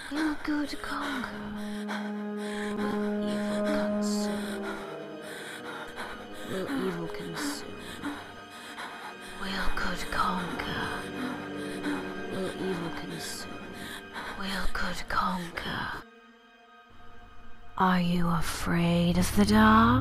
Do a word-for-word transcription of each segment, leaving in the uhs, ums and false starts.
Will good conquer? Will evil consume? Will evil consume? Will good conquer? Will evil consume? Will good conquer? Are you afraid of the dark?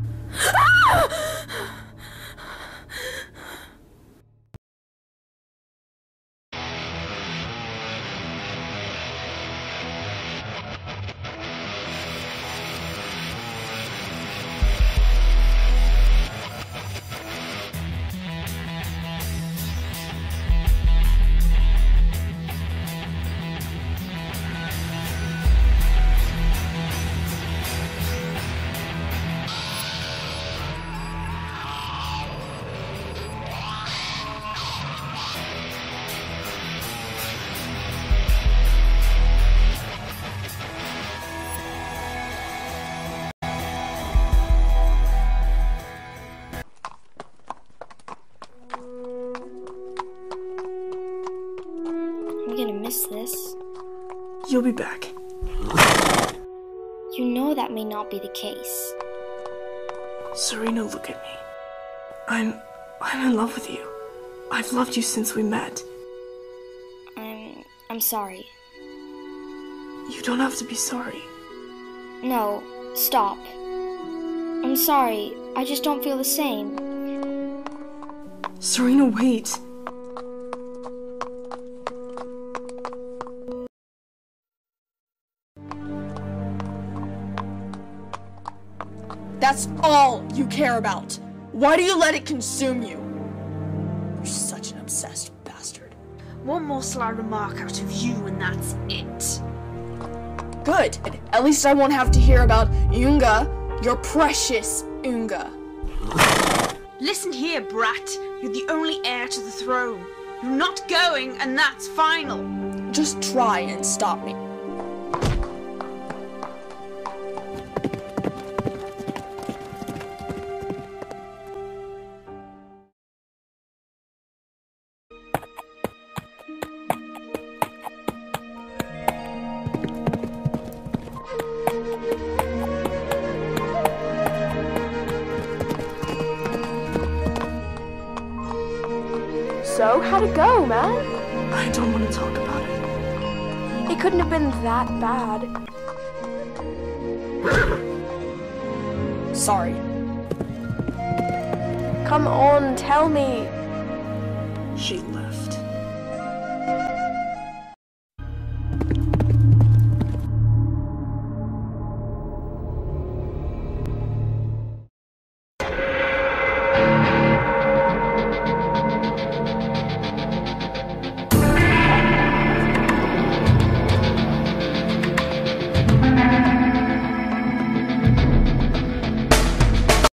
I'm gonna miss this. You'll be back. You know that may not be the case. Serena, look at me. I'm... I'm in love with you. I've loved you since we met. I'm... I'm sorry. You don't have to be sorry. No, stop. I'm sorry, I just don't feel the same. Serena, wait. That's all you care about. Why do you let it consume you? You're such an obsessed bastard. One more sly remark out of you and that's it. Good. At least I won't have to hear about Unga, your precious Unga. Listen here, brat. You're the only heir to the throne. You're not going, and that's final. Just try and stop me. So, how'd it go, man? I don't want to talk about it. It couldn't have been that bad. Sorry. Come on, tell me. She left.